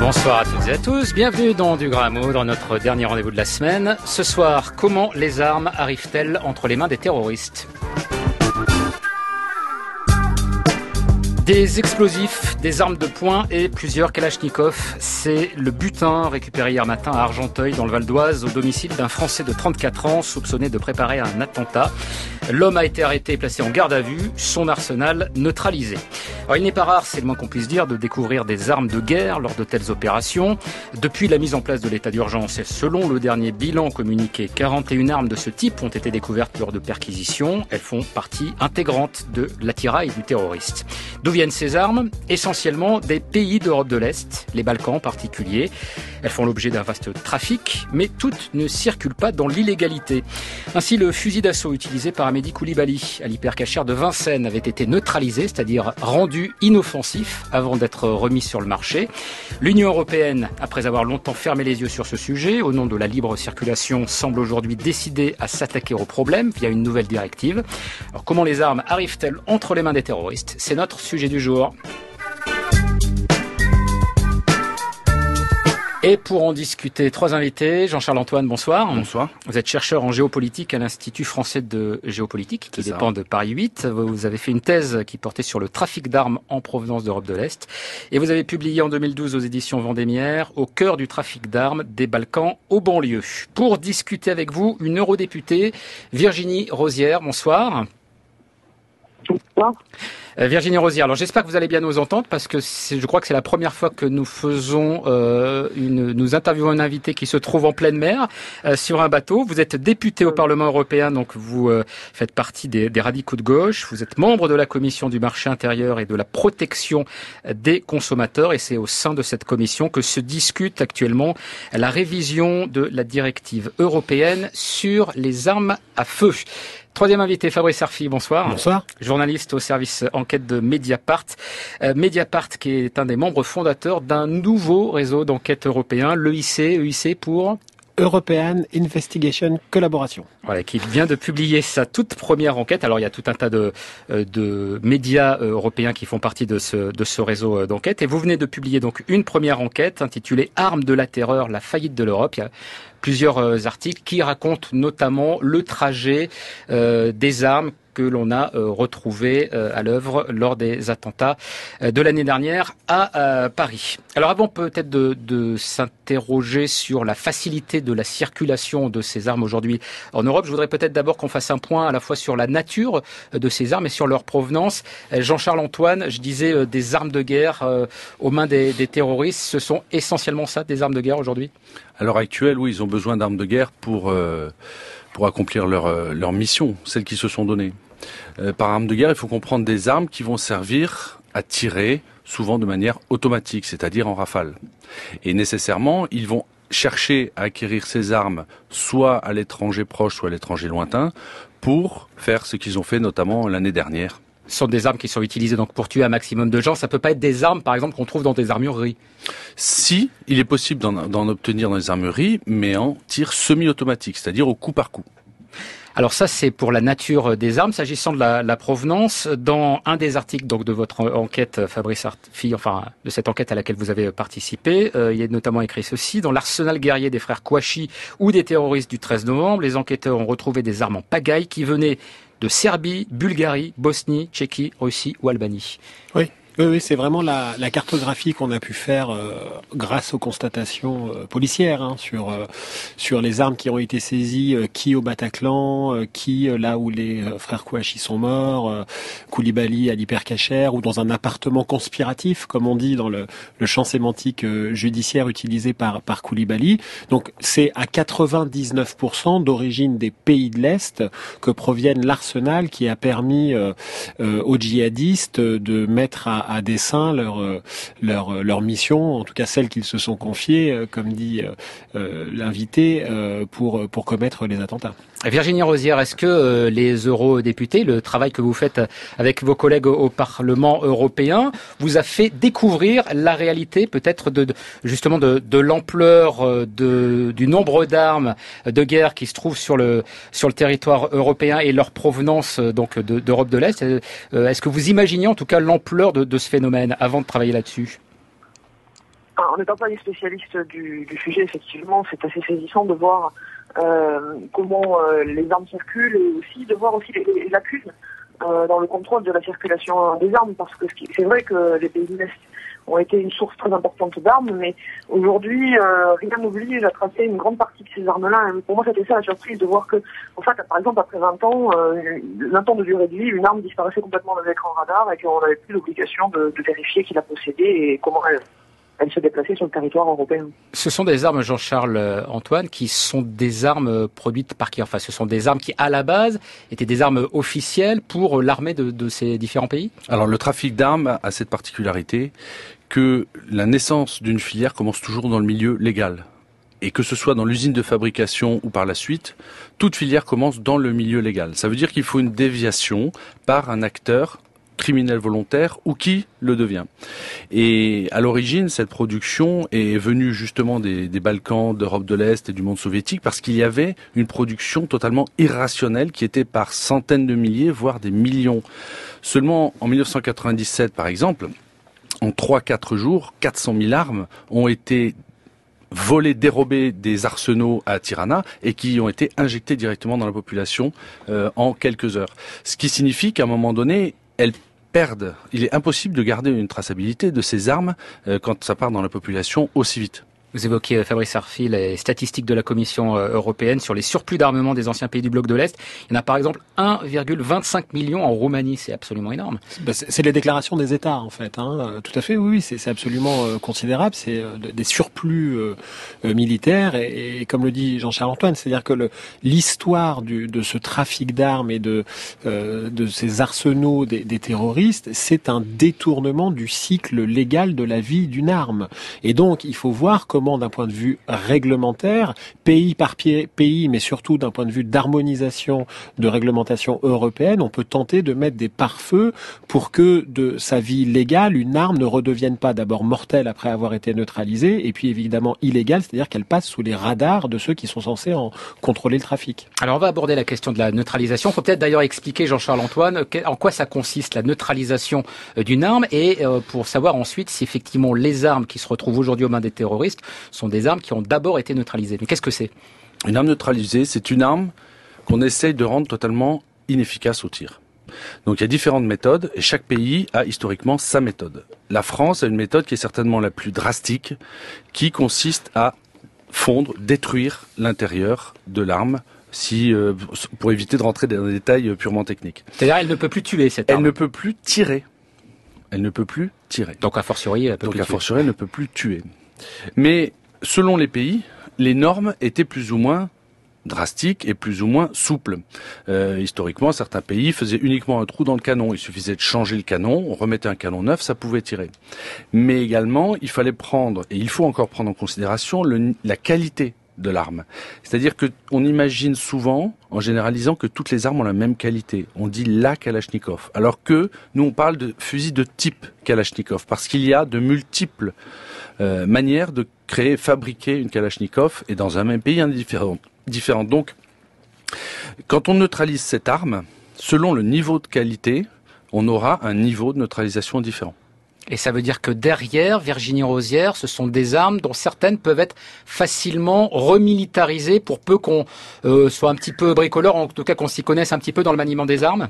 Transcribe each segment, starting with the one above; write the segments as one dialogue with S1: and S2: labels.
S1: Bonsoir à toutes et à tous, bienvenue dans Du Grain à Moudre, notre dernier rendez-vous de la semaine. Ce soir, comment les armes arrivent-elles entre les mains des terroristes ? Des explosifs, des armes de poing et plusieurs kalachnikovs. C'est le butin récupéré hier matin à Argenteuil, dans le Val d'Oise, au domicile d'un Français de 34 ans soupçonné de préparer un attentat. L'homme a été arrêté et placé en garde à vue, son arsenal neutralisé. Alors, il n'est pas rare, c'est le moins qu'on puisse dire, de découvrir des armes de guerre lors de telles opérations. Depuis la mise en place de l'état d'urgence, et selon le dernier bilan communiqué, 41 armes de ce type ont été découvertes lors de perquisitions. Elles font partie intégrante de l'attirail du terroriste. D'où viennent ces armes ? Essentiellement des pays d'Europe de l'Est, les Balkans en particulier. Elles font l'objet d'un vaste trafic, mais toutes ne circulent pas dans l'illégalité. Ainsi, le fusil d'assaut utilisé par Amédi Koulibaly à l'hypercachère de Vincennes avait été neutralisé, c'est-à-dire rendu inoffensif avant d'être remis sur le marché. L'Union européenne, après avoir longtemps fermé les yeux sur ce sujet, au nom de la libre circulation, semble aujourd'hui décidée à s'attaquer au problème via une nouvelle directive. Alors, comment les armes arrivent-elles entre les mains des terroristes ? C'est notre sujet du jour. Et pour en discuter, trois invités. Jean-Charles Antoine, bonsoir.
S2: Bonsoir.
S1: Vous êtes chercheur en géopolitique à l'Institut français de géopolitique, qui dépend de Paris 8. Vous avez fait une thèse qui portait sur le trafic d'armes en provenance d'Europe de l'Est. Et vous avez publié en 2012 aux éditions Vendémiaire, Au cœur du trafic d'armes des Balkans aux banlieues. Pour discuter avec vous, une eurodéputée, Virginie Rosière, bonsoir.
S3: Bonsoir.
S1: Virginie Rosière, alors j'espère que vous allez bien nous entendre parce que je crois que c'est la première fois que nous faisons nous interviewons un invité qui se trouve en pleine mer sur un bateau. Vous êtes député au Parlement européen, donc vous faites partie des radicaux de gauche. Vous êtes membre de la commission du marché intérieur et de la protection des consommateurs et c'est au sein de cette commission que se discute actuellement la révision de la directive européenne sur les armes à feu. Troisième invité, Fabrice Arfi, bonsoir.
S2: Bonsoir.
S1: Journaliste au service enquête de Mediapart. Mediapart qui est un des membres fondateurs d'un nouveau réseau d'enquête européen, l'EIC pour
S2: European Investigation Collaboration.
S1: Voilà, qui vient de publier sa toute première enquête. Alors il y a tout un tas de médias européens qui font partie de ce réseau d'enquête. Et vous venez de publier donc une première enquête intitulée Armes de la terreur, la faillite de l'Europe. Il y a plusieurs articles qui racontent notamment le trajet des armes que l'on a retrouvé à l'œuvre lors des attentats de l'année dernière à Paris. Alors avant peut-être de s'interroger sur la facilité de la circulation de ces armes aujourd'hui en Europe, je voudrais peut-être d'abord qu'on fasse un point à la fois sur la nature de ces armes et sur leur provenance. Jean-Charles Antoine, je disais des armes de guerre aux mains des terroristes, ce sont essentiellement ça, des armes de guerre aujourd'hui ?
S4: À l'heure actuelle, oui, ils ont besoin d'armes de guerre pour accomplir leur mission, celles qu'ils se sont données. Par armes de guerre, il faut comprendre des armes qui vont servir à tirer, souvent de manière automatique, c'est-à-dire en rafale. Et nécessairement, ils vont chercher à acquérir ces armes soit à l'étranger proche, soit à l'étranger lointain, pour faire ce qu'ils ont fait notamment l'année dernière.
S1: Ce sont des armes qui sont utilisées donc pour tuer un maximum de gens. Ça peut pas être des armes, par exemple, qu'on trouve dans des armureries.
S4: Si, il est possible d'en obtenir dans les armureries, mais en tir semi-automatique, c'est-à-dire au coup par coup.
S1: Alors ça, c'est pour la nature des armes. S'agissant de la provenance, dans un des articles donc de votre enquête, Fabrice Arfi, enfin de cette enquête à laquelle vous avez participé, il y a notamment écrit ceci: dans l'arsenal guerrier des frères Kouachi ou des terroristes du 13 novembre, les enquêteurs ont retrouvé des armes en pagaille qui venaient de Serbie, Bulgarie, Bosnie, Tchéquie, Russie ou Albanie.
S2: Oui, c'est vraiment la cartographie qu'on a pu faire grâce aux constatations policières sur les armes qui ont été saisies, qui au Bataclan, qui là où les frères Kouachi sont morts, Koulibaly à l'hypercachère ou dans un appartement conspiratif, comme on dit dans le champ sémantique judiciaire utilisé par Koulibaly. Donc c'est à 99% d'origine des pays de l'Est que proviennent l'arsenal qui a permis aux djihadistes de mettre à dessein leur mission, en tout cas celle qu'ils se sont confiées, comme dit l'invité, pour commettre les attentats.
S1: Virginie Rosière, est-ce que les eurodéputés, le travail que vous faites avec vos collègues au Parlement européen, vous a fait découvrir la réalité peut-être justement de l'ampleur du nombre d'armes de guerre qui se trouvent sur le territoire européen et leur provenance donc d'Europe de l'Est? Est-ce que vous imaginez en tout cas l'ampleur de ce phénomène avant de travailler là-dessus?
S3: en n'étant pas des spécialistes du sujet, effectivement, c'est assez saisissant de voir comment les armes circulent et aussi de voir aussi les lacunes dans le contrôle de la circulation des armes, parce que c'est vrai que les pays de l'Est ont été une source très importante d'armes, mais aujourd'hui, rien n'oblige à tracer une grande partie de ces armes-là. Et pour moi, c'était ça la surprise de voir que, en fait, par exemple, après 20 ans de durée de vie, une arme disparaissait complètement de l'écran radar et qu'on n'avait plus l'obligation de vérifier qui la possédait et comment elle se déplaçait sur le territoire européen.
S1: Ce sont des armes, Jean-Charles Antoine, qui sont des armes produites par qui? Enfin, ce sont des armes qui, à la base, étaient des armes officielles pour l'armée de ces différents pays?
S4: Alors, le trafic d'armes a cette particularité que la naissance d'une filière commence toujours dans le milieu légal. Et que ce soit dans l'usine de fabrication ou par la suite, toute filière commence dans le milieu légal. Ça veut dire qu'il faut une déviation par un acteur criminel volontaire ou qui le devient. Et à l'origine, cette production est venue justement des Balkans, d'Europe de l'Est et du monde soviétique parce qu'il y avait une production totalement irrationnelle qui était par centaines de milliers, voire des millions. Seulement en 1997, par exemple, en 3-4 jours, 400 000 armes ont été volées, dérobées des arsenaux à Tirana et qui ont été injectées directement dans la population en quelques heures. Ce qui signifie qu'à un moment donné, elles perdent. Il est impossible de garder une traçabilité de ces armes quand ça part dans la population aussi vite.
S1: Vous évoquez, Fabrice Arfi, les statistiques de la Commission européenne sur les surplus d'armement des anciens pays du bloc de l'Est. Il y en a par exemple 1,25 million en Roumanie. C'est absolument énorme.
S2: C'est les déclarations des États, en fait. Tout à fait, oui, c'est absolument considérable. C'est des surplus militaires. Et comme le dit Jean-Charles Antoine, c'est-à-dire que l'histoire de ce trafic d'armes et de ces arsenaux des terroristes, c'est un détournement du cycle légal de la vie d'une arme. Et donc, il faut voir comment, d'un point de vue réglementaire, pays par pays, mais surtout d'un point de vue d'harmonisation de réglementation européenne, on peut tenter de mettre des pare-feux pour que de sa vie légale, une arme ne redevienne pas d'abord mortelle après avoir été neutralisée, et puis évidemment illégale, c'est-à-dire qu'elle passe sous les radars de ceux qui sont censés en contrôler le trafic.
S1: Alors on va aborder la question de la neutralisation. Il faut peut-être d'ailleurs expliquer, Jean-Charles Antoine, en quoi ça consiste, la neutralisation d'une arme, et pour savoir ensuite si effectivement les armes qui se retrouvent aujourd'hui aux mains des terroristes sont des armes qui ont d'abord été neutralisées. Mais qu'est-ce que c'est?
S4: Une arme neutralisée, c'est une arme qu'on essaye de rendre totalement inefficace au tir. Donc il y a différentes méthodes et chaque pays a historiquement sa méthode. La France a une méthode qui est certainement la plus drastique, qui consiste à fondre, détruire l'intérieur de l'arme, pour éviter de rentrer dans des détails purement techniques.
S1: C'est-à-dire elle ne peut plus tuer cette arme.
S4: Elle ne peut plus tirer. Elle ne peut plus tirer.
S1: Donc a fortiori, elle
S4: ne peut plus tuer. Mais selon les pays, les normes étaient plus ou moins drastiques et plus ou moins souples. Historiquement, certains pays faisaient uniquement un trou dans le canon. Il suffisait de changer le canon, on remettait un canon neuf, ça pouvait tirer. Mais également, il fallait prendre, et il faut encore prendre en considération, la qualité de l'arme. C'est-à-dire que on imagine souvent, en généralisant, que toutes les armes ont la même qualité. On dit la Kalachnikov. Alors que nous, on parle de fusil de type Kalachnikov, parce qu'il y a de multiples manière de fabriquer une Kalachnikov, et dans un même pays différentes. Donc, quand on neutralise cette arme, selon le niveau de qualité, on aura un niveau de neutralisation différent.
S1: Et ça veut dire que derrière, Virginie Rosière, ce sont des armes dont certaines peuvent être facilement remilitarisées pour peu qu'on soit un petit peu bricoleur, en tout cas qu'on s'y connaisse un petit peu dans le maniement des armes?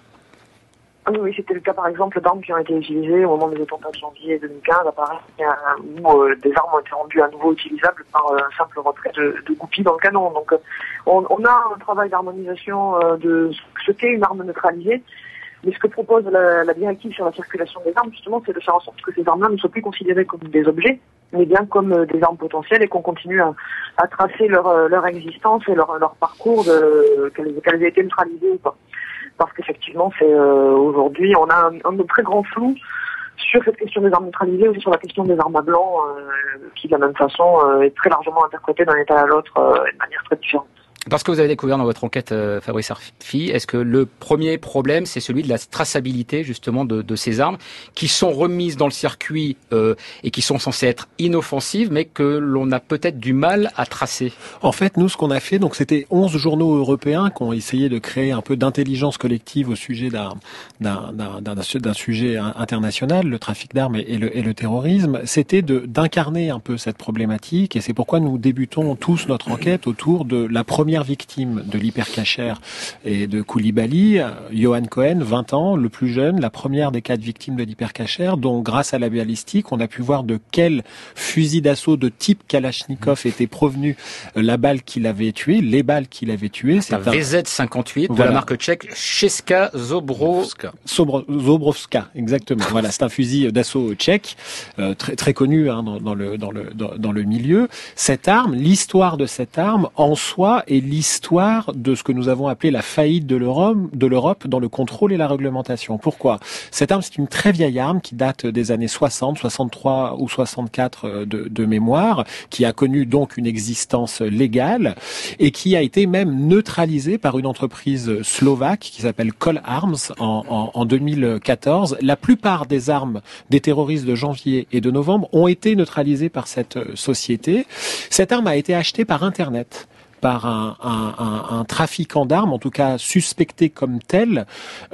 S3: Oui, c'était le cas par exemple d'armes qui ont été utilisées au moment des attentats de janvier 2015 à Paris, où des armes ont été rendues à nouveau utilisables par un simple retrait de goupilles dans le canon. Donc on a un travail d'harmonisation de ce qu'est une arme neutralisée, mais ce que propose la directive sur la circulation des armes, justement, c'est de faire en sorte que ces armes-là ne soient plus considérées comme des objets, mais bien comme des armes potentielles, et qu'on continue à tracer leur existence et leur parcours, qu'elles aient été neutralisées ou pas. Parce qu'effectivement, aujourd'hui, on a un très grand flou sur cette question des armes neutralisées, aussi sur la question des armes à blanc, qui de la même façon est très largement interprétée d'un état à l'autre de manière très différente.
S1: Parce que vous avez découvert dans votre enquête, Fabrice Arfi, est-ce que le premier problème, c'est celui de la traçabilité justement de ces armes qui sont remises dans le circuit et qui sont censées être inoffensives, mais que l'on a peut-être du mal à tracer?
S2: En fait, nous, ce qu'on a fait, donc c'était 11 journaux européens qui ont essayé de créer un peu d'intelligence collective au sujet d'un sujet international, le trafic d'armes et le terrorisme. C'était d'incarner un peu cette problématique, et c'est pourquoi nous débutons tous notre enquête autour de la première victime de l'hypercacher et de Koulibaly, Yohan Cohen, 20 ans, le plus jeune, la première des 4 victimes de l'hypercacher, dont grâce à la balistique, on a pu voir de quel fusil d'assaut de type Kalachnikov était provenue la balle qui l'avait tué, les balles qui l'avaient tué.
S1: C'est un VZ-58 de la marque tchèque Česká Zobrovka,
S2: exactement. Voilà, c'est un fusil d'assaut tchèque, très très connu dans le milieu. Cette arme, l'histoire de cette arme en soi est l'histoire de ce que nous avons appelé la faillite de l'Europe dans le contrôle et la réglementation. Pourquoi? Cette arme, c'est une très vieille arme qui date des années 60, 63 ou 64 de mémoire, qui a connu donc une existence légale et qui a été même neutralisée par une entreprise slovaque qui s'appelle Col Arms en 2014. La plupart des armes des terroristes de janvier et de novembre ont été neutralisées par cette société. Cette arme a été achetée par Internet, par un trafiquant d'armes, en tout cas suspecté comme tel,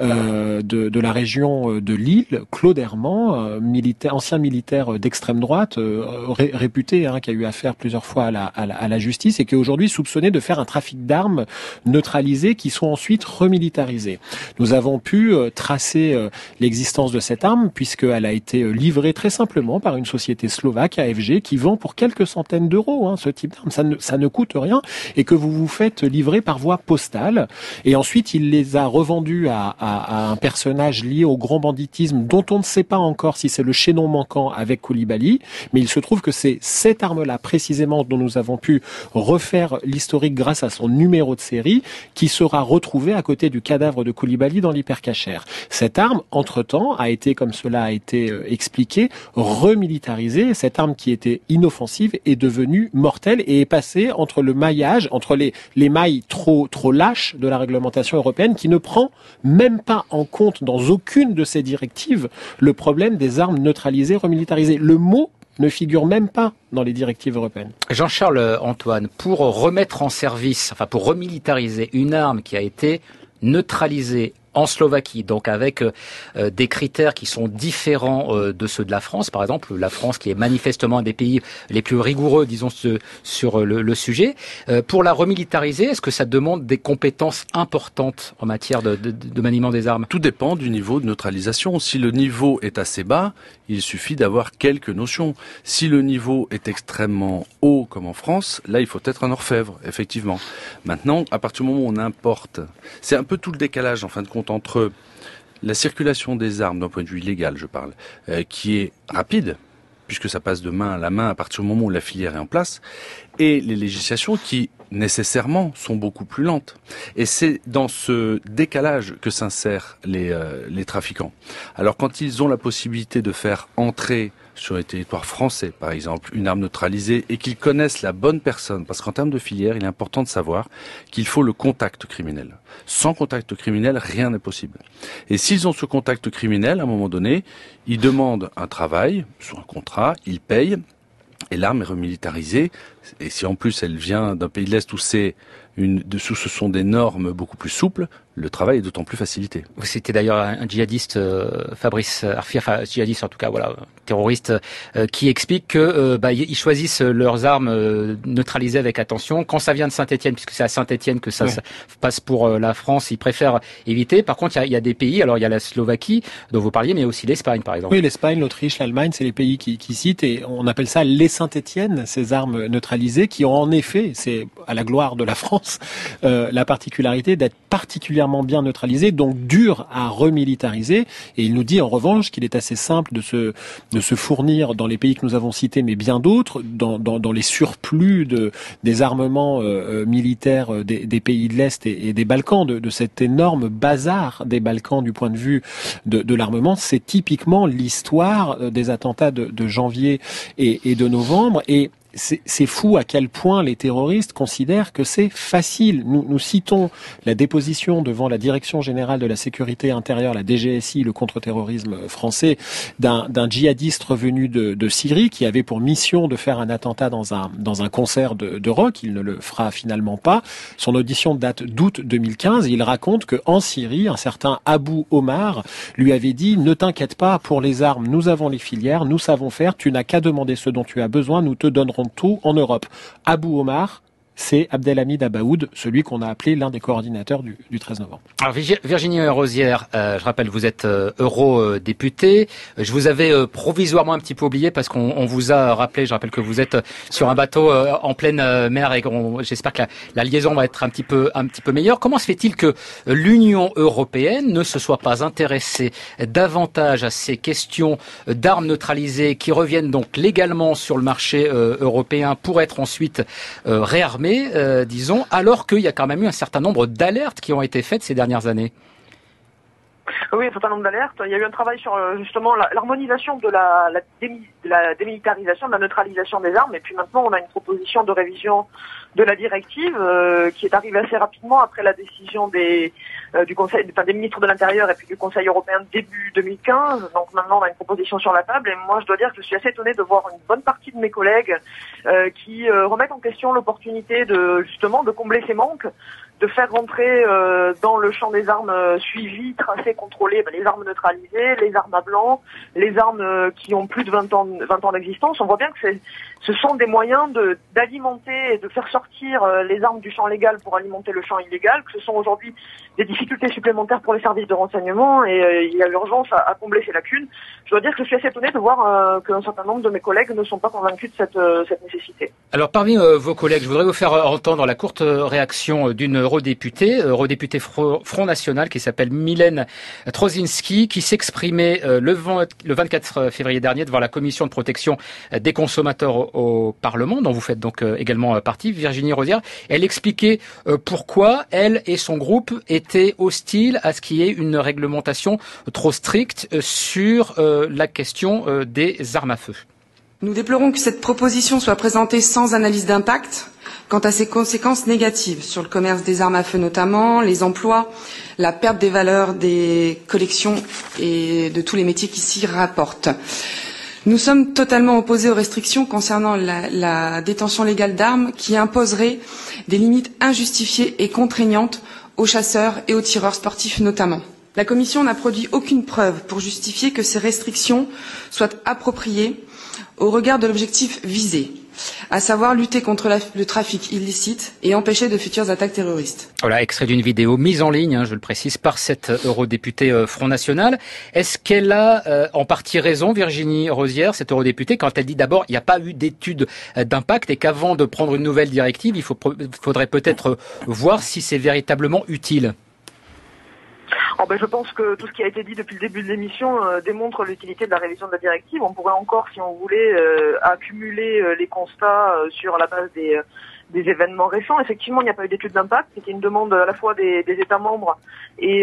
S2: de la région de Lille, Claude Herman, ancien militaire d'extrême droite, réputé, qui a eu affaire plusieurs fois à la justice et qui est aujourd'hui soupçonné de faire un trafic d'armes neutralisées qui sont ensuite remilitarisées. Nous avons pu tracer l'existence de cette arme puisqu'elle a été livrée très simplement par une société slovaque, AFG, qui vend pour quelques centaines d'euros ce type d'arme. Ça ne coûte rien. Et que vous vous faites livrer par voie postale. Et ensuite, il les a revendus à un personnage lié au grand banditisme dont on ne sait pas encore si c'est le chaînon manquant avec Koulibaly. Mais il se trouve que c'est cette arme-là, précisément, dont nous avons pu refaire l'historique grâce à son numéro de série, qui sera retrouvée à côté du cadavre de Koulibaly dans l'hypercacher. Cette arme, entre-temps, a été, comme cela a été expliqué, remilitarisée. Cette arme qui était inoffensive est devenue mortelle et est passée entre le maillage, entre les mailles trop lâches de la réglementation européenne, qui ne prend même pas en compte dans aucune de ces directives le problème des armes neutralisées, remilitarisées. Le mot ne figure même pas dans les directives européennes.
S1: Jean-Charles Antoine, pour remettre en service, pour remilitariser une arme qui a été neutralisée en Slovaquie, donc avec des critères qui sont différents de ceux de la France, par exemple, la France qui est manifestement un des pays les plus rigoureux, disons, sur le sujet. Pour la remilitariser, est-ce que ça demande des compétences importantes en matière de maniement des armes?
S4: Tout dépend du niveau de neutralisation. Si le niveau est assez bas, il suffit d'avoir quelques notions. Si le niveau est extrêmement haut, comme en France, là, il faut être un orfèvre, effectivement. Maintenant, à partir du moment où on importe, c'est un peu tout le décalage, en fin de compte, entre la circulation des armes, d'un point de vue illégal, je parle, qui est rapide, puisque ça passe de main à la main à partir du moment où la filière est en place, et les législations qui, nécessairement, sont beaucoup plus lentes. Et c'est dans ce décalage que s'insèrent les trafiquants. Alors, quand ils ont la possibilité de faire entrer sur les territoires français, par exemple, une arme neutralisée, et qu'ils connaissent la bonne personne, parce qu'en termes de filière, il est important de savoir qu'il faut le contact criminel. Sans contact criminel, rien n'est possible. Et s'ils ont ce contact criminel, à un moment donné, ils demandent un travail, sur un contrat, ils payent, et l'arme est remilitarisée. Et si en plus elle vient d'un pays de l'Est où ce sont des normes beaucoup plus souples, le travail est d'autant plus facilité.
S1: C'était d'ailleurs un djihadiste, Fabrice Arfi, djihadiste en tout cas, terroriste, qui explique que ils choisissent leurs armes neutralisées avec attention. Quand ça vient de Saint-Étienne, puisque c'est à Saint-Étienne que ça passe pour la France, ils préfèrent éviter. Par contre, il y a des pays, alors il y a la Slovaquie dont vous parliez, mais aussi l'Espagne par exemple.
S2: Oui, l'Espagne, l'Autriche, l'Allemagne, c'est les pays qui citent, et on appelle ça les Saint-Étienne, ces armes neutralisées, qui ont en effet, c'est à la gloire de la France, la particularité d'être particulièrement bien neutralisé, donc dur à remilitariser. Et il nous dit en revanche qu'il est assez simple de se fournir dans les pays que nous avons cités, mais bien d'autres, dans les surplus des armements militaires des pays de l'Est et des Balkans, de cet énorme bazar des Balkans du point de vue de l'armement. C'est typiquement l'histoire des attentats de janvier et de novembre. Et c'est fou à quel point les terroristes considèrent que c'est facile. Nous citons la déposition devant la Direction générale de la sécurité intérieure, la DGSI, le contre-terrorisme français, d'un djihadiste revenu de Syrie qui avait pour mission de faire un attentat dans un concert de rock. Il ne le fera finalement pas. Son audition date d'août 2015. Il raconte que en Syrie, un certain Abu Omar lui avait dit « Ne t'inquiète pas, pour les armes, nous avons les filières, nous savons faire, tu n'as qu'à demander ce dont tu as besoin, nous te donnerons tout en Europe. » Abu Omar, c'est Abdelhamid Abaoud, celui qu'on a appelé l'un des coordinateurs du 13 novembre.
S1: Alors Virginie Rosière, je rappelle, vous êtes eurodéputée. Je vous avais provisoirement un petit peu oublié parce qu'on vous a rappelé, je rappelle que vous êtes sur un bateau en pleine mer et j'espère que la liaison va être un petit peu meilleure. Comment se fait-il que l'Union européenne ne se soit pas intéressée davantage à ces questions d'armes neutralisées qui reviennent donc légalement sur le marché européen pour être ensuite réarmées, disons, alors qu'il y a quand même eu un certain nombre d'alertes qui ont été faites ces dernières années?
S3: Oui, un certain nombre d'alertes. Il y a eu un travail sur justement l'harmonisation de la démilitarisation, de la neutralisation des armes. Et puis maintenant, on a une proposition de révision de la directive qui est arrivée assez rapidement après la décision des ministres de l'Intérieur et puis du Conseil européen début 2015. Donc maintenant, on a une proposition sur la table. Et moi, je dois dire que je suis assez étonnée de voir une bonne partie de mes collègues qui remettent en question l'opportunité de combler ces manques, de faire rentrer dans le champ des armes suivies, tracées, contrôlées, les armes neutralisées, les armes à blanc, les armes qui ont plus de 20 ans d'existence. On voit bien que ce sont des moyens d'alimenter et de faire sortir les armes du champ légal pour alimenter le champ illégal, que ce sont aujourd'hui des difficultés supplémentaires pour les services de renseignement et il y a urgence à combler ces lacunes. Je dois dire que je suis assez étonnée de voir qu'un certain nombre de mes collègues ne sont pas convaincus de cette nécessité.
S1: Alors parmi vos collègues, je voudrais vous faire entendre la courte réaction d'une eurodéputée Front National qui s'appelle Mylène Troszczynski, qui s'exprimait le 24 février dernier devant la commission de protection des consommateurs au Parlement, dont vous faites donc également partie, Virginie Rosière. Elle expliquait pourquoi elle et son groupe étaient hostiles à ce qu'il y ait une réglementation trop stricte sur la question des armes à feu.
S5: Nous déplorons que cette proposition soit présentée sans analyse d'impact quant à ses conséquences négatives sur le commerce des armes à feu notamment, les emplois, la perte des valeurs des collections et de tous les métiers qui s'y rapportent. Nous sommes totalement opposés aux restrictions concernant la détention légale d'armes qui imposeraient des limites injustifiées et contraignantes aux chasseurs et aux tireurs sportifs notamment. La Commission n'a produit aucune preuve pour justifier que ces restrictions soient appropriées au regard de l'objectif visé, à savoir lutter contre le trafic illicite et empêcher de futures attaques terroristes.
S1: Voilà, extrait d'une vidéo mise en ligne, je le précise, par cette eurodéputée Front National. Est-ce qu'elle a en partie raison, Virginie Rosière, cette eurodéputée, quand elle dit d'abord il n'y a pas eu d'étude d'impact et qu'avant de prendre une nouvelle directive, il faudrait peut-être voir si c'est véritablement utile?
S3: Je pense que tout ce qui a été dit depuis le début de l'émission démontre l'utilité de la révision de la directive. On pourrait encore, si on voulait, accumuler les constats sur la base des événements récents. Effectivement, il n'y a pas eu d'étude d'impact. C'était une demande à la fois des États membres et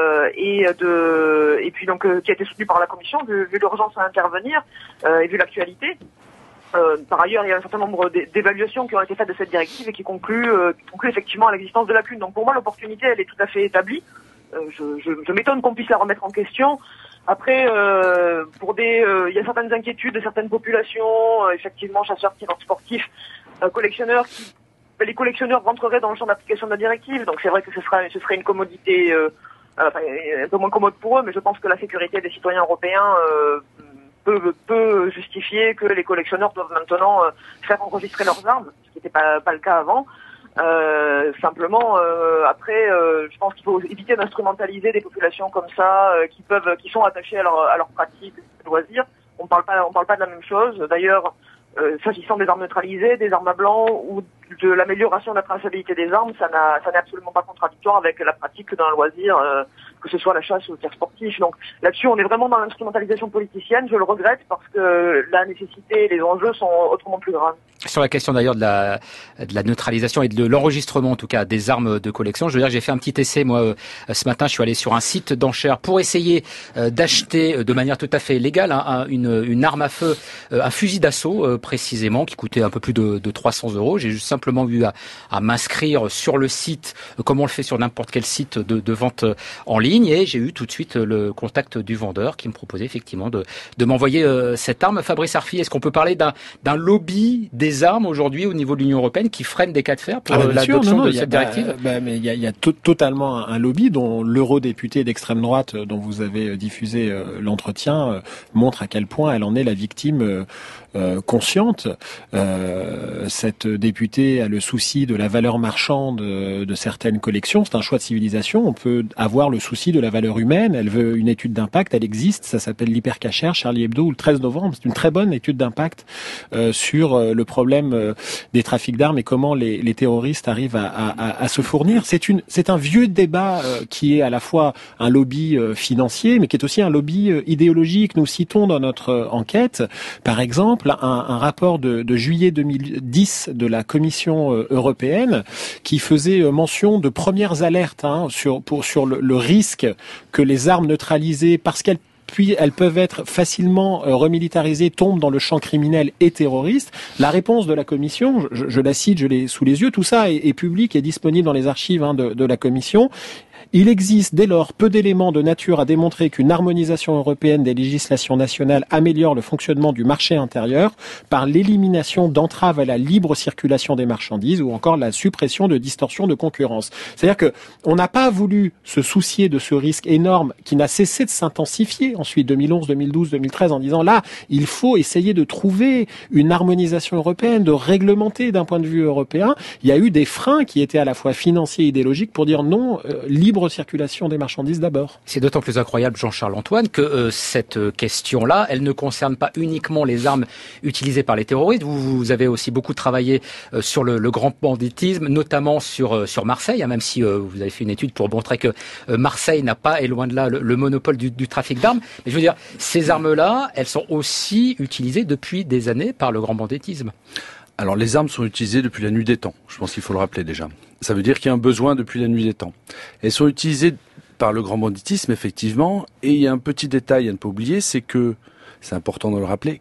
S3: puis donc qui a été soutenue par la Commission vu l'urgence à intervenir et vu l'actualité. Par ailleurs, il y a un certain nombre d'évaluations qui ont été faites de cette directive et qui concluent effectivement à l'existence de lacunes. Donc pour moi, l'opportunité, elle est tout à fait établie. Je m'étonne qu'on puisse la remettre en question. Après, il y a certaines inquiétudes de certaines populations, effectivement, chasseurs, tireurs sportifs, collectionneurs, les collectionneurs rentreraient dans le champ d'application de la directive. Donc c'est vrai que ce serait une commodité un peu moins commode pour eux, mais je pense que la sécurité des citoyens européens peut justifier que les collectionneurs doivent maintenant faire enregistrer leurs armes, ce qui n'était pas le cas avant. Simplement, après, je pense qu'il faut éviter d'instrumentaliser des populations comme ça, qui sont attachées à leur pratique de loisirs. On parle pas de la même chose. D'ailleurs, s'agissant des armes neutralisées, des armes à blanc ou de l'amélioration de la traçabilité des armes, ça n'est absolument pas contradictoire avec la pratique d'un loisir, que ce soit la chasse ou le tir sportif. Donc là-dessus, on est vraiment dans l'instrumentalisation politicienne. Je le regrette parce que la nécessité et les enjeux sont autrement plus graves.
S1: sur la question d'ailleurs de la neutralisation et de l'enregistrement en tout cas des armes de collection. Je veux dire, j'ai fait un petit essai moi ce matin. Je suis allé sur un site d'enchères pour essayer d'acheter de manière tout à fait légale une arme à feu, un fusil d'assaut précisément, qui coûtait un peu plus de 300 €. J'ai juste simplement eu à m'inscrire sur le site, comme on le fait sur n'importe quel site de vente en ligne, et j'ai eu tout de suite le contact du vendeur qui me proposait effectivement de m'envoyer cette arme. Fabrice Arfi, est-ce qu'on peut parler d'un lobby des armes aujourd'hui au niveau de l'Union européenne qui freine des cas de fer pour l'adoption de cette directive?
S2: Mais il y a totalement un lobby dont l'eurodéputé d'extrême droite dont vous avez diffusé l'entretien montre à quel point elle en est la victime consciente. Cette députée a le souci de la valeur marchande de certaines collections. C'est un choix de civilisation. On peut avoir le souci de la valeur humaine. Elle veut une étude d'impact. Elle existe. Ça s'appelle l'Hypercacher, Charlie Hebdo, le 13 novembre. C'est une très bonne étude d'impact sur le problème des trafics d'armes et comment les terroristes arrivent à se fournir. C'est un vieux débat qui est à la fois un lobby financier, mais qui est aussi un lobby idéologique. Nous citons dans notre enquête, par exemple, un rapport de juillet 2010 de la Commission européenne qui faisait mention de premières alertes sur le risque que les armes neutralisées, parce qu'elles peuvent être facilement remilitarisées, tombent dans le champ criminel et terroriste. La réponse de la Commission, je la cite, je l'ai sous les yeux, tout ça est public et disponible dans les archives de la Commission. Il existe dès lors peu d'éléments de nature à démontrer qu'une harmonisation européenne des législations nationales améliore le fonctionnement du marché intérieur par l'élimination d'entraves à la libre circulation des marchandises ou encore la suppression de distorsions de concurrence. C'est-à-dire que on n'a pas voulu se soucier de ce risque énorme qui n'a cessé de s'intensifier ensuite 2011, 2012, 2013 en disant là, il faut essayer de trouver une harmonisation européenne, de réglementer d'un point de vue européen. Il y a eu des freins qui étaient à la fois financiers et idéologiques pour dire non, libre circulation des marchandises d'abord.
S1: C'est d'autant plus incroyable, Jean-Charles Antoine, que cette question-là, elle ne concerne pas uniquement les armes utilisées par les terroristes. Vous avez aussi beaucoup travaillé sur le grand banditisme, notamment sur Marseille, même si vous avez fait une étude pour montrer que Marseille n'a pas, et loin de là, le monopole du trafic d'armes. Mais je veux dire, ces armes-là, elles sont aussi utilisées depuis des années par le grand banditisme.
S4: Alors les armes sont utilisées depuis la nuit des temps, je pense qu'il faut le rappeler déjà. Ça veut dire qu'il y a un besoin depuis la nuit des temps. Elles sont utilisées par le grand banditisme, effectivement, et il y a un petit détail à ne pas oublier, c'est que, c'est important de le rappeler,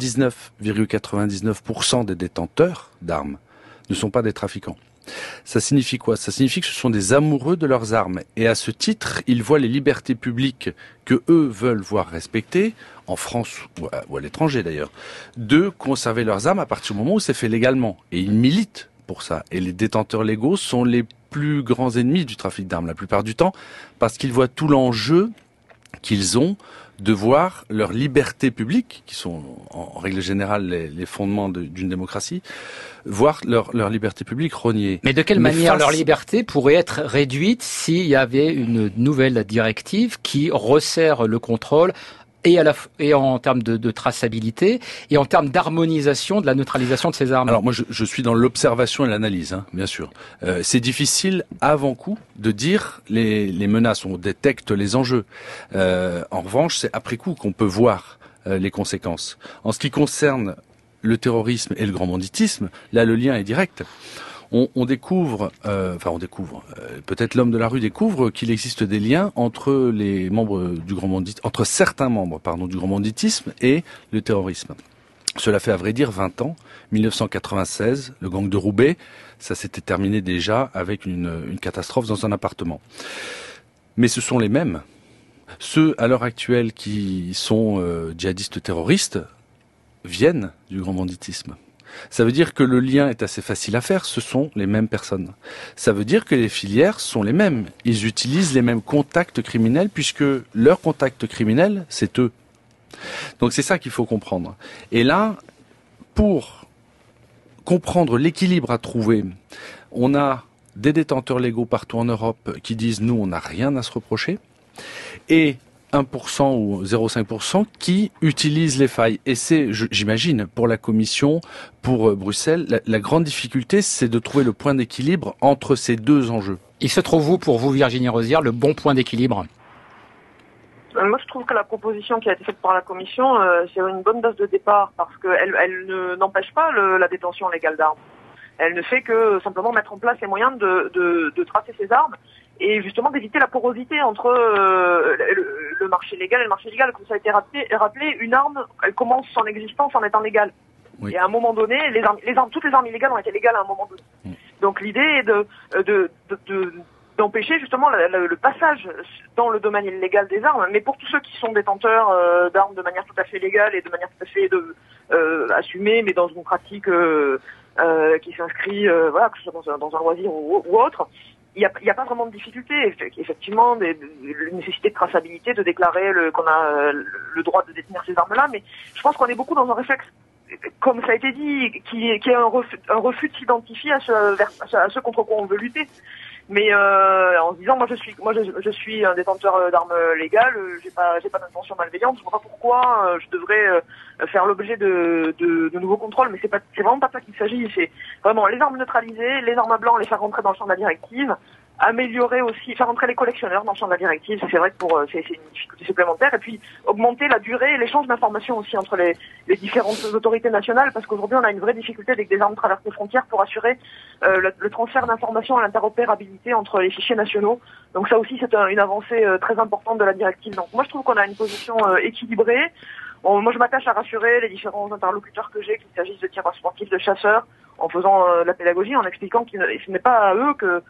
S4: 99,99% des détenteurs d'armes ne sont pas des trafiquants. Ça signifie quoi? Ça signifie que ce sont des amoureux de leurs armes. Et à ce titre, ils voient les libertés publiques que eux veulent voir respectées, en France ou à l'étranger d'ailleurs, de conserver leurs armes à partir du moment où c'est fait légalement. Et ils militent pour ça. Et les détenteurs légaux sont les plus grands ennemis du trafic d'armes la plupart du temps, parce qu'ils voient tout l'enjeu qu'ils ont de voir leur liberté publique, qui sont en règle générale les fondements d'une démocratie, voir leur liberté publique rognée.
S1: Mais de quelle manière leur liberté pourrait être réduite s'il y avait une nouvelle directive qui resserre le contrôle et en termes de traçabilité et en termes d'harmonisation de la neutralisation de ces armes?
S4: Alors moi je suis dans l'observation et l'analyse, bien sûr. C'est difficile avant coup de dire les menaces, on détecte les enjeux. En revanche, c'est après coup qu'on peut voir les conséquences. En ce qui concerne le terrorisme et le grand banditisme, là le lien est direct. On découvre, peut-être l'homme de la rue découvre qu'il existe des liens entre les membres du grand banditisme, entre certains membres, du grand banditisme et le terrorisme. Cela fait à vrai dire 20 ans, 1996, le gang de Roubaix, ça s'était terminé déjà avec une catastrophe dans un appartement. Mais ce sont les mêmes. Ceux à l'heure actuelle qui sont djihadistes terroristes viennent du grand banditisme. Ça veut dire que le lien est assez facile à faire, ce sont les mêmes personnes. Ça veut dire que les filières sont les mêmes. Ils utilisent les mêmes contacts criminels puisque leur contact criminel, c'est eux. Donc c'est ça qu'il faut comprendre. Et là, pour comprendre l'équilibre à trouver, on a des détenteurs légaux partout en Europe qui disent « nous, on n'a rien à se reprocher » et 1% ou 0,5% qui utilisent les failles. Et c'est, j'imagine, pour la Commission, pour Bruxelles, la grande difficulté, c'est de trouver le point d'équilibre entre ces deux enjeux.
S1: Il se trouve où, pour vous, Virginie Rosière, le bon point d'équilibre?
S3: Moi, je trouve que la proposition qui a été faite par la Commission, c'est une bonne base de départ parce qu'elle n'empêche pas la détention légale d'armes. Elle ne fait que simplement mettre en place les moyens de tracer ces armes et justement d'éviter la porosité entre le marché légal et le marché illégal. Comme ça a été rappelé, une arme, elle commence son existence en étant légale. Oui. Et à un moment donné, toutes les armes illégales ont été légales à un moment donné. Donc l'idée est d'empêcher justement le passage dans le domaine illégal des armes, mais pour tous ceux qui sont détenteurs d'armes de manière tout à fait légale et de manière tout à fait assumée, mais dans une pratique qui s'inscrit, voilà, que ce soit dans un loisir ou autre, il y a pas vraiment de difficulté. Effectivement, une nécessité de traçabilité, de déclarer qu'on a le droit de détenir ces armes-là, mais je pense qu'on est beaucoup dans un réflexe, comme ça a été dit, qui est un refus de s'identifier à ce contre quoi on veut lutter. Mais en se disant, moi je suis un détenteur d'armes légales, j'ai pas d'intention malveillante, je vois pas pourquoi je devrais faire l'objet de nouveaux contrôles, mais c'est vraiment pas ça qu'il s'agit. C'est vraiment les armes neutralisées, les armes à blanc, les faire rentrer dans le champ de la directive, améliorer aussi, faire rentrer les collectionneurs dans le champ de la directive, c'est vrai que c'est une difficulté supplémentaire, et puis augmenter la durée et l'échange d'informations aussi entre les différentes autorités nationales, parce qu'aujourd'hui on a une vraie difficulté dès que des armes traversent les frontières pour assurer le transfert d'informations à l'interopérabilité entre les fichiers nationaux. Donc ça aussi c'est une avancée très importante de la directive. Donc moi je trouve qu'on a une position équilibrée. Moi je m'attache à rassurer les différents interlocuteurs que j'ai, qu'il s'agisse de tireurs sportifs, de chasseurs, en faisant la pédagogie, en expliquant que ce n'est pas à eux que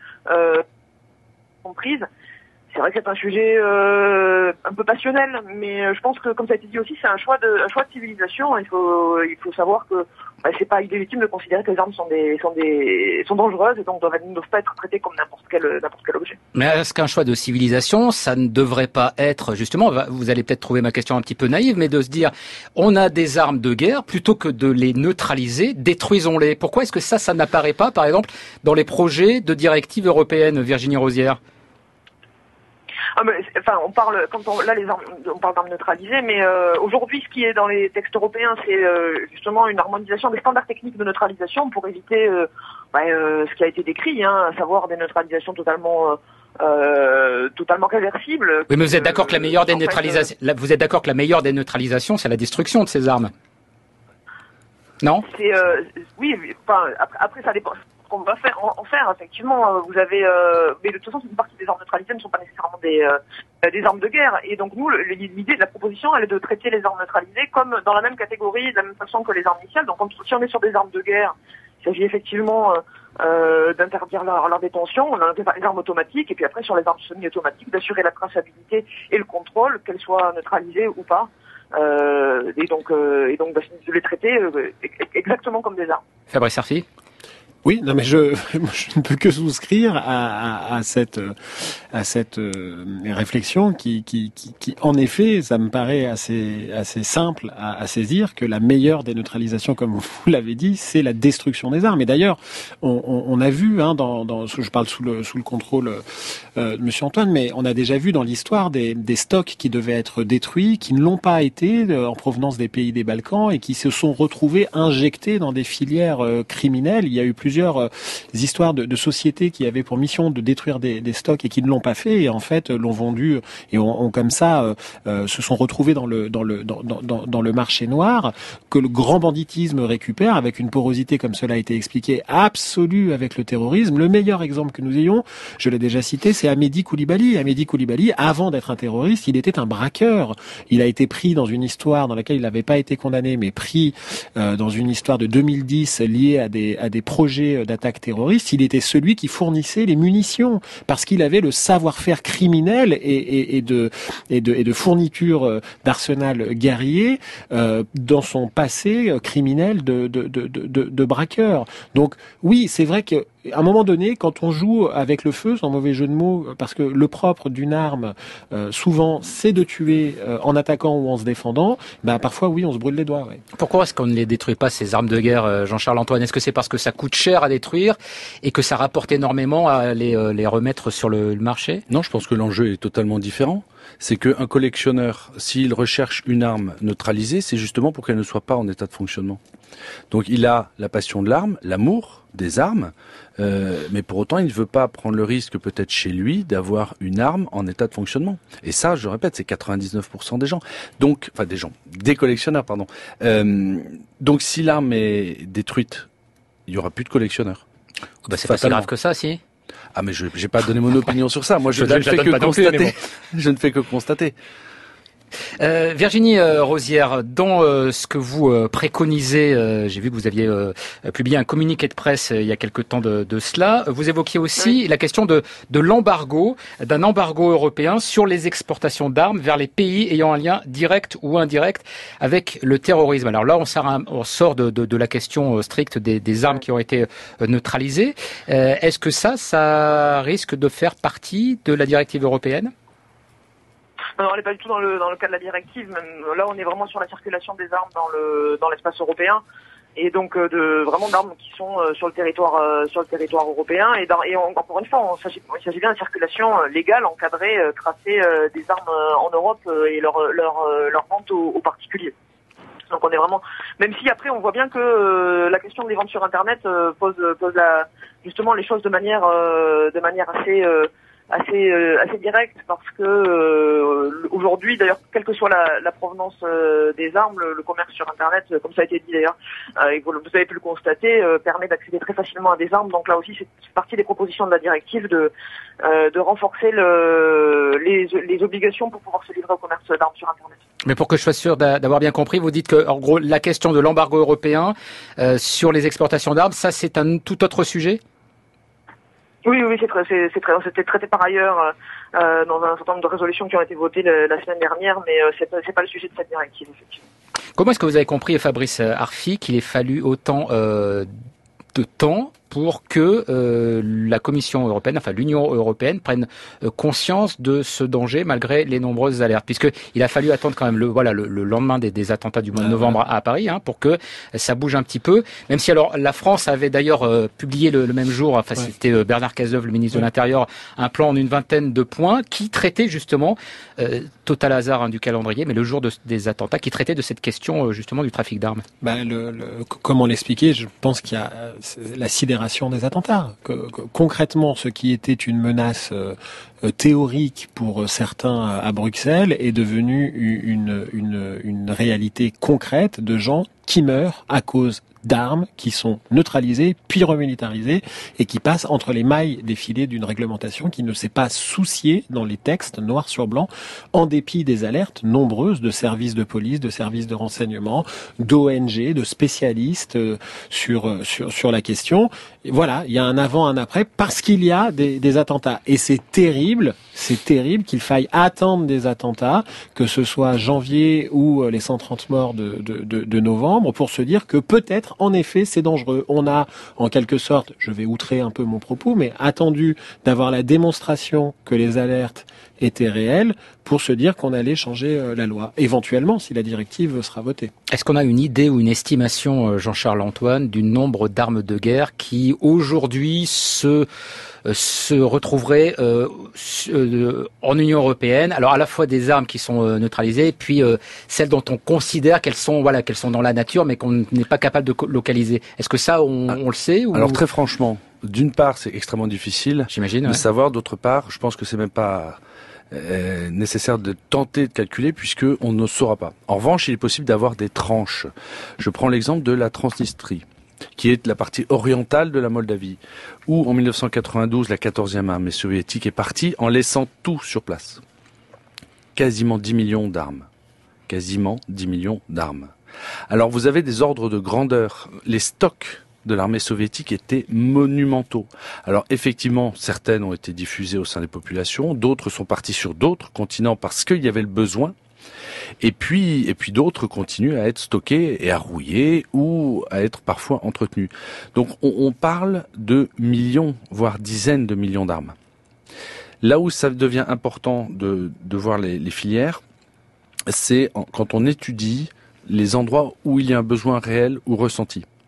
S3: comprise. C'est vrai que c'est un sujet un peu passionnel, mais je pense que, comme ça a été dit aussi, c'est un choix de civilisation. Il faut savoir que c'est pas illégitime de considérer que les armes sont dangereuses et donc ne doivent pas être traitées comme n'importe quel objet.
S1: Mais est-ce qu'un choix de civilisation, ça ne devrait pas être, justement, vous allez peut-être trouver ma question un petit peu naïve, mais de se dire, on a des armes de guerre, plutôt que de les neutraliser, détruisons-les. Pourquoi est-ce que ça n'apparaît pas, par exemple, dans les projets de directives européennes, Virginie Rosière?
S3: On parle d'armes neutralisées, mais aujourd'hui, ce qui est dans les textes européens, c'est justement une harmonisation des standards techniques de neutralisation pour éviter ce qui a été décrit, à savoir des neutralisations totalement réversibles.
S1: Oui, mais vous êtes d'accord que la meilleure des neutralisations, vous êtes d'accord que la meilleure des neutralisations, c'est la destruction de ces armes? Non?
S3: Oui, après ça dépend. Qu'on va en faire, effectivement, vous avez, mais de toute façon, une partie des armes neutralisées ne sont pas nécessairement des armes de guerre. Et donc, nous, l'idée de la proposition, elle est de traiter les armes neutralisées comme dans la même catégorie, de la même façon que les armes initiales. Donc, si on est sur des armes de guerre, il s'agit effectivement d'interdire leur détention. On a les armes automatiques, et puis après, sur les armes semi-automatiques, d'assurer la traçabilité et le contrôle, qu'elles soient neutralisées ou pas. Et donc de les traiter exactement comme des armes.
S1: Fabrice Arfi.
S2: Oui, non mais je ne peux que souscrire à cette réflexion qui en effet, ça me paraît assez simple à saisir que la meilleure des neutralisations, comme vous l'avez dit, c'est la destruction des armes. Et d'ailleurs, on a vu je parle sous le contrôle de Monsieur Antoine, mais on a déjà vu dans l'histoire des stocks qui devaient être détruits, qui ne l'ont pas été en provenance des pays des Balkans et qui se sont retrouvés injectés dans des filières criminelles. Il y a eu plusieurs histoires de sociétés qui avaient pour mission de détruire des stocks et qui ne l'ont pas fait et en fait l'ont vendu et ont comme ça se sont retrouvés dans le marché noir que le grand banditisme récupère avec une porosité, comme cela a été expliqué, absolue avec le terrorisme. Le meilleur exemple que nous ayons, je l'ai déjà cité, c'est Hamedi Koulibaly. Hamedi Koulibaly, avant d'être un terroriste, il était un braqueur. Il a été pris dans une histoire dans laquelle il n'avait pas été condamné, mais pris dans une histoire de 2010 liée à des projets d'attaque terroriste. Il était celui qui fournissait les munitions parce qu'il avait le savoir-faire criminel et de fourniture d'arsenal guerrier dans son passé criminel de braqueur. Donc oui, c'est vrai que à un moment donné, quand on joue avec le feu, sans mauvais jeu de mots, parce que le propre d'une arme, souvent, c'est de tuer en attaquant ou en se défendant, parfois, oui, on se brûle les doigts. Ouais.
S1: Pourquoi est-ce qu'on ne les détruit pas, ces armes de guerre, Jean-Charles Antoine? Est-ce que c'est parce que ça coûte cher à détruire et que ça rapporte énormément à les remettre sur le marché?
S4: Non, je pense que l'enjeu est totalement différent. C'est qu'un collectionneur, s'il recherche une arme neutralisée, c'est justement pour qu'elle ne soit pas en état de fonctionnement. Donc il a la passion de l'arme, l'amour, des armes, mais pour autant, il ne veut pas prendre le risque, peut-être chez lui, d'avoir une arme en état de fonctionnement. Et ça, je répète, c'est 99% des gens. Donc, enfin des collectionneurs, pardon. Donc, si l'arme est détruite, il y aura plus de collectionneurs.
S1: Bah, c'est pas si grave que ça, si.
S4: Ah, mais je n'ai pas donné mon opinion sur ça. Moi, je ne fais que constater. Je ne fais que constater.
S1: Virginie Rosière, dans ce que vous préconisez, j'ai vu que vous aviez publié un communiqué de presse il y a quelque temps de cela. Vous évoquiez aussi la question de l'embargo, d'un embargo européen sur les exportations d'armes vers les pays ayant un lien direct ou indirect avec le terrorisme. Alors là, on sort de la question stricte des armes qui ont été neutralisées. Est-ce que ça risque de faire partie de la directive européenne ?
S3: Non, on n'est pas du tout dans le cas de la directive. Même là, on est vraiment sur la circulation des armes dans l'espace européen, et donc vraiment d'armes qui sont sur le territoire européen. Et encore une fois, il s'agit bien de circulation légale, encadrée, tracée des armes en Europe et leur vente aux particuliers. Donc on est vraiment, même si après on voit bien que la question des ventes sur Internet pose justement les choses de manière assez direct, parce que aujourd'hui, d'ailleurs, quelle que soit la provenance des armes, le commerce sur Internet, comme ça a été dit d'ailleurs, et vous avez pu le constater, permet d'accéder très facilement à des armes. Donc là aussi, c'est partie des propositions de la directive de renforcer les obligations pour pouvoir se livrer au commerce d'armes sur Internet.
S1: Mais pour que je sois sûr d'avoir bien compris, vous dites que, en gros, la question de l'embargo européen sur les exportations d'armes, ça c'est un tout autre sujet ?
S3: Oui, c'était traité par ailleurs dans un certain nombre de résolutions qui ont été votées la semaine dernière, mais c'est pas le sujet de cette directive, effectivement.
S1: Comment est-ce que vous avez compris, Fabrice Arfi, qu'il ait fallu autant de temps pour que la Commission européenne, enfin l'Union européenne, prenne conscience de ce danger malgré les nombreuses alertes, puisqu'il a fallu attendre quand même le lendemain des attentats du mois de novembre à Paris, pour que ça bouge un petit peu. Même si alors la France avait d'ailleurs publié le même jour, enfin c'était Bernard Cazeneuve, le ministre de l'Intérieur, un plan en une vingtaine de points qui traitait justement, total hasard du calendrier, mais le jour des attentats, qui traitait de cette question justement du trafic d'armes.
S2: Comme on l'expliquait, je pense qu'il y a la sidération des attentats. Concrètement, ce qui était une menace théorique pour certains à Bruxelles est devenu une réalité concrète de gens qui meurent à cause d'armes qui sont neutralisées, puis remilitarisées, et qui passent entre les mailles des filets d'une réglementation qui ne s'est pas souciée dans les textes noir sur blanc, en dépit des alertes nombreuses de services de police, de services de renseignement, d'ONG, de spécialistes sur la question. Et voilà, il y a un avant, un après, parce qu'il y a des attentats. Et c'est terrible qu'il faille attendre des attentats, que ce soit janvier ou les 130 morts de novembre, pour se dire que peut-être, en effet, c'est dangereux. On a, en quelque sorte, je vais outrer un peu mon propos, mais attendu d'avoir la démonstration que les alertes étaient réelles pour se dire qu'on allait changer la loi, éventuellement, si la directive sera votée.
S1: Est-ce qu'on a une idée ou une estimation, Jean-Charles Antoine, du nombre d'armes de guerre qui, aujourd'hui, se retrouveraient en Union européenne? Alors, à la fois des armes qui sont neutralisées, puis celles dont on considère qu'elles sont dans la nature, mais qu'on n'est pas capable de localiser. Est-ce que ça, on le sait ou...
S4: Alors, très franchement, d'une part, c'est extrêmement difficile de savoir. D'autre part, je pense que c'est même pas nécessaire de tenter de calculer, puisque on ne saura pas. En revanche, il est possible d'avoir des tranches. Je prends l'exemple de la Transnistrie, qui est la partie orientale de la Moldavie, où en 1992, la 14e armée soviétique est partie en laissant tout sur place. Quasiment 10 millions d'armes. Quasiment 10 millions d'armes. Alors vous avez des ordres de grandeur. Les stocks de l'armée soviétique étaient monumentaux. Alors effectivement, certaines ont été diffusées au sein des populations, d'autres sont parties sur d'autres continents parce qu'il y avait le besoin. Et puis d'autres continuent à être stockés et à rouiller ou à être parfois entretenus. Donc on parle de millions, voire dizaines de millions d'armes. Là où ça devient important de voir les filières, c'est quand on étudie les endroits où il y a un besoin réel ou ressenti.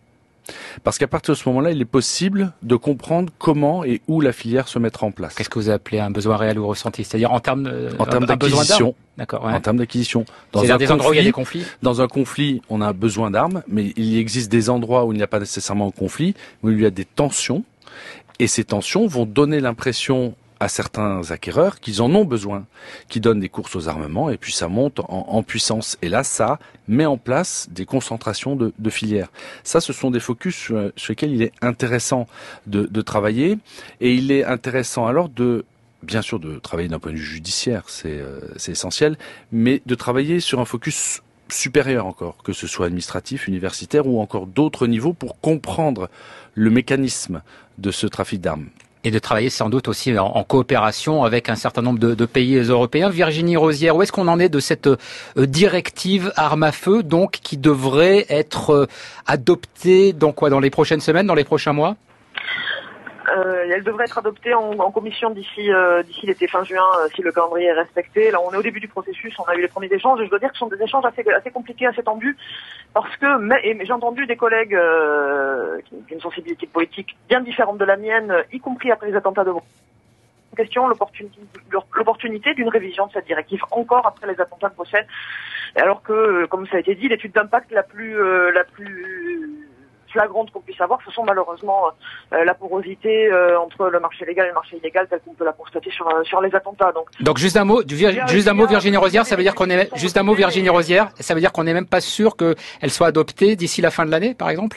S4: Parce qu'à partir de ce moment-là, il est possible de comprendre comment et où la filière se mettra en place.
S1: Qu'est-ce que vous appelez un besoin réel ou ressenti? C'est-à-dire en termes
S4: d'acquisition.
S1: D'accord. Ouais.
S4: En termes d'acquisition.
S1: C'est-à-dire des endroits où il y a des conflits.
S4: Dans un conflit, on a besoin d'armes, mais il existe des endroits où il n'y a pas nécessairement de conflit, où il y a des tensions. Et ces tensions vont donner l'impression à certains acquéreurs qu'ils en ont besoin, qui donnent des courses aux armements, et puis ça monte en puissance. Et là, ça met en place des concentrations de filières. Ça, ce sont des focus sur lesquels il est intéressant de travailler, et il est intéressant alors bien sûr de travailler d'un point de vue judiciaire, c'est essentiel, mais de travailler sur un focus supérieur encore, que ce soit administratif, universitaire ou encore d'autres niveaux pour comprendre le mécanisme de ce trafic d'armes.
S1: Et de travailler sans doute aussi en coopération avec un certain nombre de pays européens. Virginie Rosière, où est-ce qu'on en est de cette directive armes à feu, donc, qui devrait être adoptée dans les prochaines semaines, dans les prochains mois?
S3: Elle devrait être adoptée en commission d'ici l'été fin juin, si le calendrier est respecté. Là, on est au début du processus, on a eu les premiers échanges, et je dois dire que ce sont des échanges assez compliqués, assez tendus, parce que mais j'ai entendu des collègues qui ont une sensibilité politique bien différente de la mienne, y compris après les attentats de question l'opportunité d'une révision de cette directive encore après les attentats de Bruxelles, alors que, comme ça a été dit, l'étude d'impact la plus flagrante qu'on puisse avoir, ce sont malheureusement la porosité entre le marché légal et le marché illégal, tel qu'on peut la constater sur les attentats. Donc juste un mot,
S1: Virginie Rosière, ça veut dire qu'on est ça veut dire qu'on n'est même pas sûr qu'elle soit adoptée d'ici la fin de l'année, par exemple?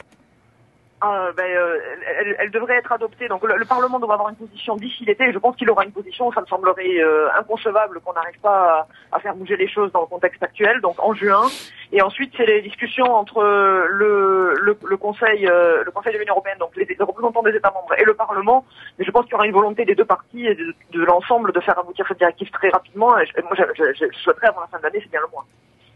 S3: Elle devrait être adoptée. Donc le Parlement doit avoir une position d'ici l'été. Et je pense qu'il aura une position. Ça me semblerait inconcevable qu'on n'arrive pas à faire bouger les choses dans le contexte actuel. Donc en juin. Et ensuite, c'est les discussions entre le Conseil de l'Union européenne, donc les représentants des États membres et le Parlement. Mais je pense qu'il y aura une volonté des deux parties et de l'ensemble de faire aboutir cette directive très rapidement. Et moi, je souhaiterais avant la fin de l'année, c'est bien le moins.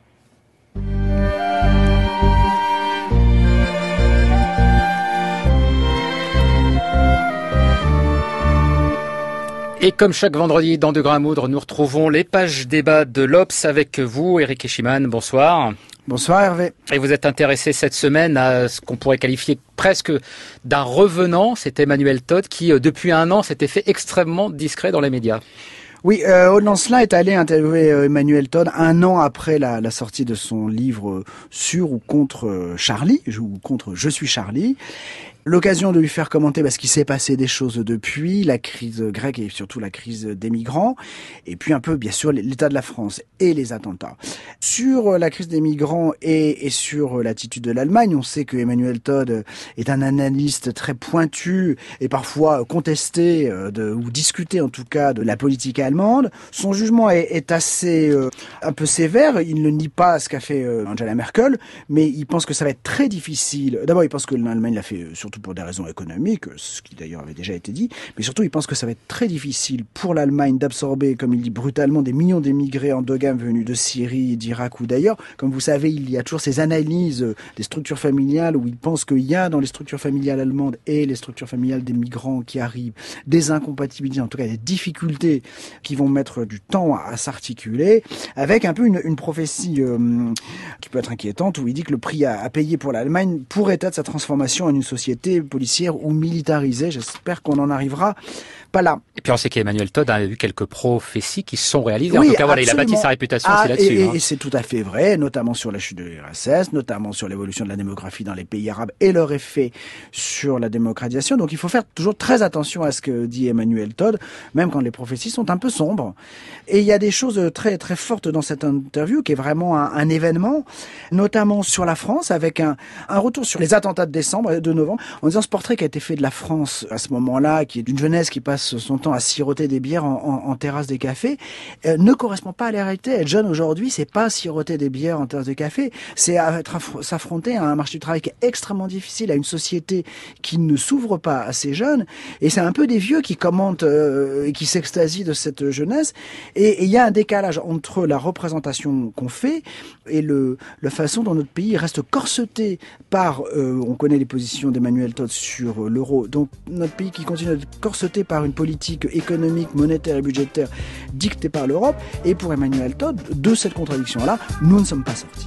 S1: Et comme chaque vendredi dans De Grain à Moudre, nous retrouvons les pages débat de l'Obs avec vous, Éric Eschimann. Bonsoir.
S6: Bonsoir Hervé.
S1: Et vous êtes intéressé cette semaine à ce qu'on pourrait qualifier presque d'un revenant. C'est Emmanuel Todd qui, depuis un an, s'était fait extrêmement discret dans les médias.
S6: Oui, Aude Lancelin est allé interviewer Emmanuel Todd un an après la sortie de son livre sur ou contre Charlie, ou contre Je suis Charlie. L'occasion de lui faire commenter parce qu'il s'est passé des choses depuis, la crise grecque et surtout la crise des migrants, et puis un peu bien sûr l'état de la France et les attentats. Sur la crise des migrants et sur l'attitude de l'Allemagne, on sait que Emmanuel Todd est un analyste très pointu et parfois contesté ou discuté en tout cas de la politique allemande. Son jugement est assez un peu sévère, il ne nie pas ce qu'a fait Angela Merkel, mais il pense que ça va être très difficile. D'abord, il pense que l'Allemagne l'a fait surtout pour des raisons économiques, ce qui d'ailleurs avait déjà été dit, mais surtout il pense que ça va être très difficile pour l'Allemagne d'absorber, comme il dit brutalement, des millions d'émigrés endogams venus de Syrie, d'Irak ou d'ailleurs. Comme vous savez, il y a toujours ces analyses des structures familiales où il pense qu'il y a dans les structures familiales allemandes et les structures familiales des migrants qui arrivent des incompatibilités, en tout cas des difficultés qui vont mettre du temps à s'articuler, avec un peu une prophétie qui peut être inquiétante, où il dit que le prix à payer pour l'Allemagne pourrait être sa transformation en une société policière ou militarisée. J'espère qu'on en arrivera pas là.
S1: Et puis on sait qu'Emmanuel Todd a eu quelques prophéties qui se sont réalisées.
S6: Oui,
S1: en tout cas, voilà,
S6: absolument.
S1: Il a bâti sa réputation aussi là-dessus.
S6: Et c'est tout à fait vrai, notamment sur la chute de l'URSS, notamment sur l'évolution de la démographie dans les pays arabes et leur effet sur la démocratisation. Donc il faut faire toujours très attention à ce que dit Emmanuel Todd, même quand les prophéties sont un peu sombres. Et il y a des choses très très fortes dans cette interview qui est vraiment un événement, notamment sur la France, avec un retour sur les attentats de décembre et de novembre, en disant ce portrait qui a été fait de la France à ce moment-là, qui est d'une jeunesse qui passe son temps à siroter des bières en terrasse des cafés, ne correspond pas à la réalité. Être jeune aujourd'hui, c'est pas siroter des bières en terrasse des cafés, c'est s'affronter à un marché du travail qui est extrêmement difficile, à une société qui ne s'ouvre pas à ces jeunes, et c'est un peu des vieux qui commentent et qui s'extasient de cette jeunesse, et il y a un décalage entre la représentation qu'on fait et la façon dont notre pays reste corseté par, on connaît les positions d'Emmanuel Todd sur l'euro, donc notre pays qui continue d'être corseté par une politique économique, monétaire et budgétaire dictée par l'Europe, et pour Emmanuel Todd, de cette contradiction-là, nous ne sommes pas sortis.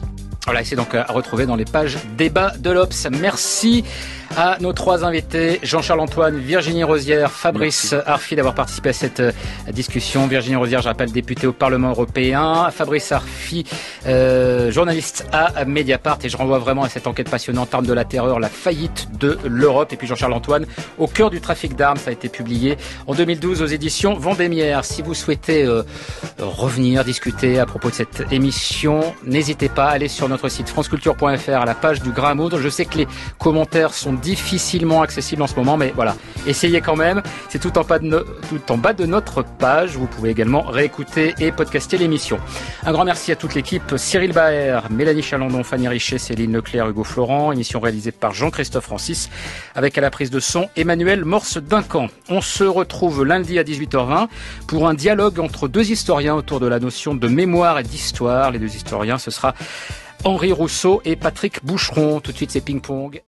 S1: Voilà, c'est donc à retrouver dans les pages débat de l'Obs. Merci à nos 3 invités, Jean-Charles Antoine, Virginie Rosière, Fabrice Arfi d'avoir participé à cette discussion. Virginie Rosière, je rappelle, députée au Parlement européen. Fabrice Arfi, journaliste à Mediapart. Et je renvoie vraiment à cette enquête passionnante, Armes de la terreur, la faillite de l'Europe. Et puis Jean-Charles Antoine, au cœur du trafic d'armes. Ça a été publié en 2012 aux éditions Vendémiaire. Si vous souhaitez revenir, discuter à propos de cette émission, n'hésitez pas à aller sur notre site franceculture.fr à la page du Grain à moudre. Je sais que les commentaires sont difficilement accessibles en ce moment, mais voilà, essayez quand même. C'est tout en bas de notre page. Vous pouvez également réécouter et podcaster l'émission. Un grand merci à toute l'équipe. Cyril Baer, Mélanie Chalandon, Fanny Richet, Céline Leclerc, Hugo Florent. Émission réalisée par Jean-Christophe Francis avec à la prise de son Emmanuel Morse-Duncan. On se retrouve lundi à 18h20 pour un dialogue entre 2 historiens autour de la notion de mémoire et d'histoire. Les 2 historiens, ce sera Henri Rousseau et Patrick Boucheron. Tout de suite, c'est Ping Pong.